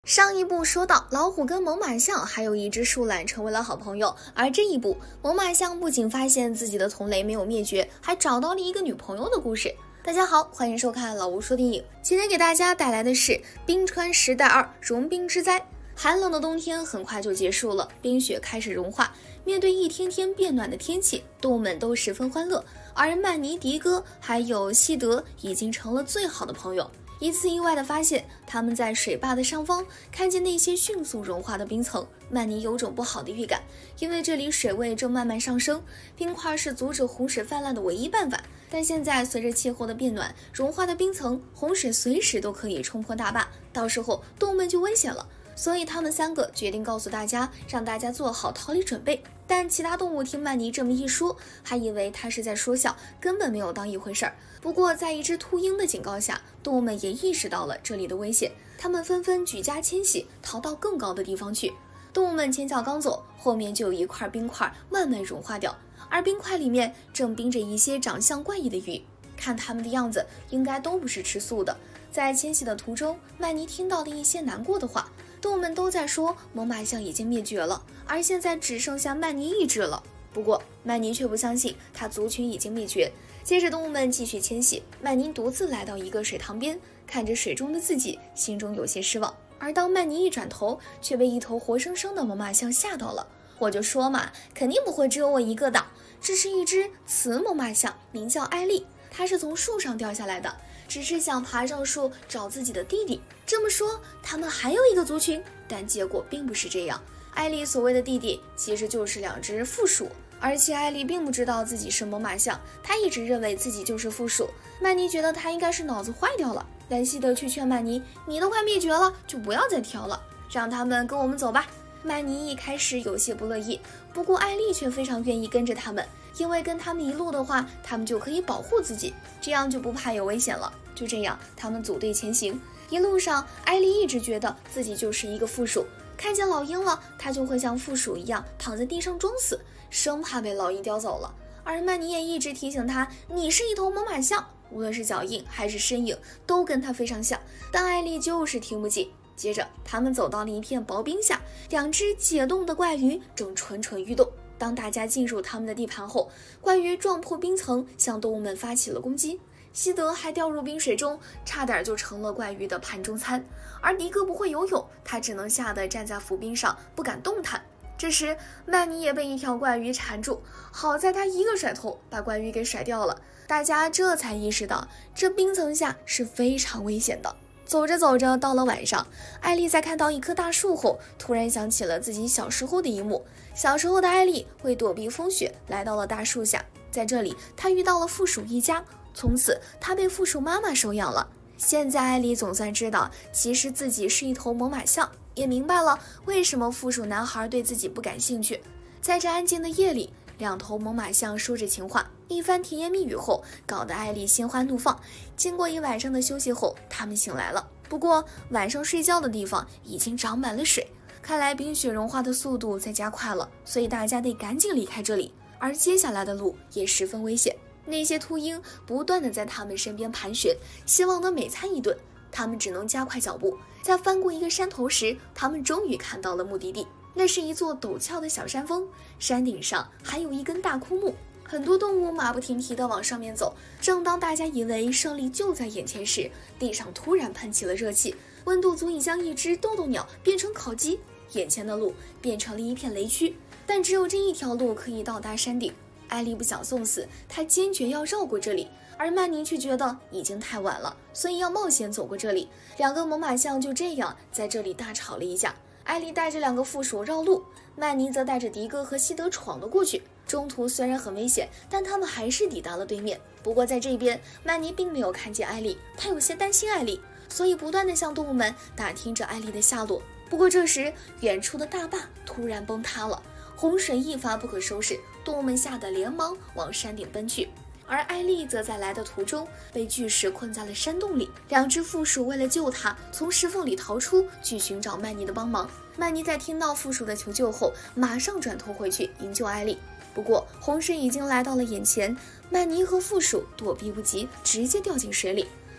上一部说到，老虎跟猛犸象还有一只树懒成为了好朋友，而这一部，猛犸象不仅发现自己的同类没有灭绝，还找到了一个女朋友的故事。大家好，欢迎收看老吴说电影。今天给大家带来的是《冰川时代2：融冰之灾》。寒冷的冬天很快就结束了，冰雪开始融化。面对一天天变暖的天气，动物们都十分欢乐，而曼尼、迪哥还有西德已经成了最好的朋友。一次意外的发现，他们在水坝的上方看见那些迅速融化的冰层。曼尼有种不好的预感，因为这里水位正慢慢上升，冰块是阻止洪水泛滥的唯一办法。但现在随着气候的变暖，融化的冰层，洪水随时都可以冲破大坝，到时候动物们就危险了。所以他们三个决定告诉大家，让大家做好逃离准备。但其他动物听曼尼这么一说，还以为他是在说笑，根本没有当一回事儿。不过在一只秃鹰的警告下，动物们也意识到了这里的危险，他们纷纷举家迁徙，逃到更高的地方去。动物们前脚刚走，后面就有一块冰块慢慢融化掉，而冰块里面正冰着一些长相怪异的鱼，看他们的样子，应该都不是吃素的。在迁徙的途中，曼尼听到了一些难过的话，动物们都在说猛犸象已经灭绝了，而现在只剩下曼尼一只了。不过曼尼却不相信他族群已经灭绝。接着动物们继续迁徙，曼尼独自来到一个水塘边，看着水中的自己，心中有些失望。而当曼尼一转头，却被一头活生生的猛犸象吓到了。我就说嘛，肯定不会只有我一个的，这是一只雌猛犸象，名叫艾丽，它是从树上掉下来的，只是想爬上树找自己的弟弟。这么说，他们还有一个族群，但结果并不是这样。艾丽所谓的弟弟其实就是两只负鼠，而且艾丽并不知道自己是猛犸象，她一直认为自己就是负鼠。曼尼觉得她应该是脑子坏掉了，但西德去劝曼尼，你都快灭绝了，就不要再挑了，让他们跟我们走吧。曼尼一开始有些不乐意，不过艾丽却非常愿意跟着他们，因为跟他们一路的话，他们就可以保护自己，这样就不怕有危险了。就这样，他们组队前行。一路上，艾丽一直觉得自己就是一个负鼠，看见老鹰了，她就会像负鼠一样躺在地上装死，生怕被老鹰叼走了。而曼尼也一直提醒她，你是一头猛犸象，无论是脚印还是身影，都跟她非常像。但艾丽就是听不进。接着，他们走到了一片薄冰下，两只解冻的怪鱼正蠢蠢欲动。当大家进入他们的地盘后，怪鱼撞破冰层，向动物们发起了攻击。西德还掉入冰水中，差点就成了怪鱼的盘中餐。而迪哥不会游泳，他只能吓得站在浮冰上，不敢动弹。这时，曼尼也被一条怪鱼缠住，好在他一个甩头把怪鱼给甩掉了。大家这才意识到，这冰层下是非常危险的。走着走着，到了晚上，艾丽在看到一棵大树后，突然想起了自己小时候的一幕。小时候的艾丽为躲避风雪，来到了大树下，在这里，她遇到了负鼠一家，从此她被负鼠妈妈收养了。现在艾丽总算知道，其实自己是一头猛犸象，也明白了为什么负鼠男孩对自己不感兴趣。在这安静的夜里，两头猛犸象说着情话，一番甜言蜜语后，搞得艾丽心花怒放。经过一晚上的休息后，他们醒来了。不过晚上睡觉的地方已经长满了水，看来冰雪融化的速度在加快了，所以大家得赶紧离开这里。而接下来的路也十分危险，那些秃鹰不断地在他们身边盘旋，希望能美餐一顿。他们只能加快脚步。在翻过一个山头时，他们终于看到了目的地。那是一座陡峭的小山峰，山顶上还有一根大枯木，很多动物马不停蹄地往上面走。正当大家以为胜利就在眼前时，地上突然喷起了热气，温度足以将一只豆豆鸟变成烤鸡，眼前的路变成了一片雷区，但只有这一条路可以到达山顶。艾丽不想送死，她坚决要绕过这里，而曼尼却觉得已经太晚了，所以要冒险走过这里。两个猛犸象就这样在这里大吵了一架。艾丽带着两个负鼠绕路，曼尼则带着迪哥和西德闯了过去。中途虽然很危险，但他们还是抵达了对面。不过在这边，曼尼并没有看见艾丽，他有些担心艾丽，所以不断地向动物们打听着艾丽的下落。不过这时，远处的大坝突然崩塌了，洪水一发不可收拾，动物们吓得连忙往山顶奔去。而艾丽则在来的途中被巨石困在了山洞里，两只负鼠为了救她，从石缝里逃出，去寻找曼尼的帮忙。曼尼在听到负鼠的求救后，马上转头回去营救艾丽。不过洪水已经来到了眼前，曼尼和负鼠躲避不及，直接掉进水里。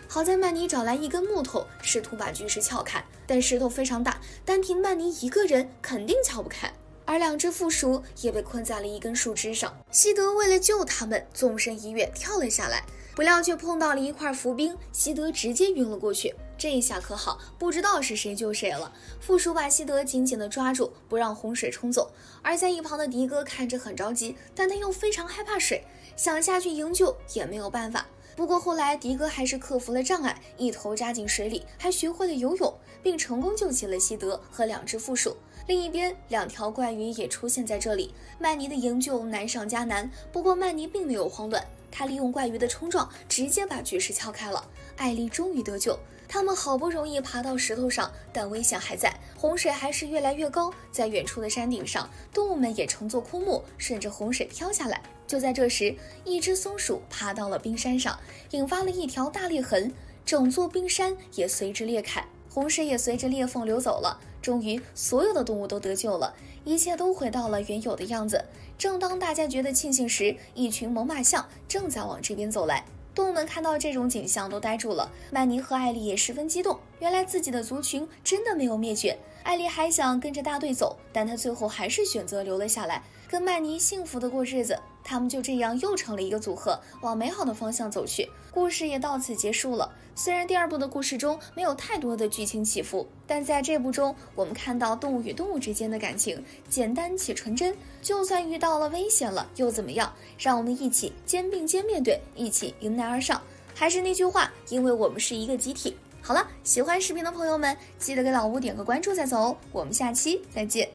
好在曼妮找来一根木头，试图把巨石撬开，但石头非常大，单凭曼妮一个人肯定撬不开。而2只负鼠也被困在了一根树枝上。西德为了救他们，纵身一跃跳了下来，不料却碰到了一块浮冰，西德直接晕了过去。这一下可好，不知道是谁救谁了。负鼠把西德紧紧地抓住，不让洪水冲走。而在一旁的迪哥看着很着急，但他又非常害怕水，想下去营救也没有办法。不过后来迪哥还是克服了障碍，一头扎进水里，还学会了游泳，并成功救起了西德和2只负鼠。另一边，2条怪鱼也出现在这里。曼妮的营救难上加难，不过曼妮并没有慌乱，她利用怪鱼的冲撞，直接把巨石撬开了。艾丽终于得救，他们好不容易爬到石头上，但危险还在，洪水还是越来越高。在远处的山顶上，动物们也乘坐枯木，顺着洪水飘下来。就在这时，一只松鼠爬到了冰山上，引发了一条大裂痕，整座冰山也随之裂开，洪水也随着裂缝流走了。终于，所有的动物都得救了，一切都回到了原有的样子。正当大家觉得庆幸时，一群猛犸象正在往这边走来。动物们看到这种景象都呆住了，曼妮和艾丽也十分激动，原来自己的族群真的没有灭绝。艾丽还想跟着大队走，但她最后还是选择留了下来，跟曼妮幸福的过日子。他们就这样又成了一个组合，往美好的方向走去。故事也到此结束了。虽然第2部的故事中没有太多的剧情起伏，但在这部中，我们看到动物与动物之间的感情简单且纯真。就算遇到了危险了，又怎么样？让我们一起肩并肩面对，一起迎难而上。还是那句话，因为我们是一个集体。好了，喜欢视频的朋友们，记得给老吴点个关注再走哦。我们下期再见。